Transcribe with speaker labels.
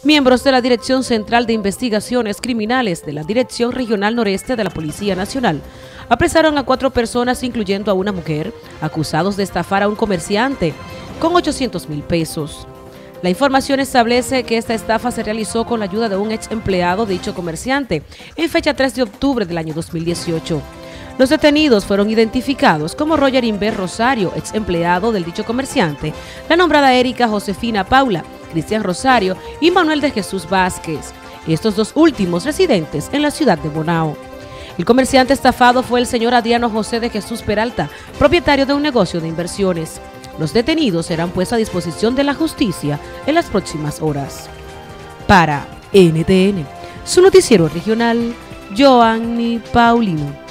Speaker 1: Miembros de la Dirección Central de Investigaciones Criminales de la Dirección Regional Noreste de la Policía Nacional apresaron a 4 personas, incluyendo a una mujer, acusados de estafar a un comerciante con 800.000 pesos. La información establece que esta estafa se realizó con la ayuda de un ex empleado de dicho comerciante en fecha 3 de octubre del año 2018. Los detenidos fueron identificados como Roger Inver Rosario, ex empleado del dicho comerciante, la nombrada Erika Josefina Paula, Cristian Rosario y Manuel de Jesús Vázquez, estos 2 últimos residentes en la ciudad de Bonao. El comerciante estafado fue el señor Adriano José de Jesús Peralta, propietario de un negocio de inversiones. Los detenidos serán puestos a disposición de la justicia en las próximas horas. Para NTN, su noticiero regional, Joanny Paulino.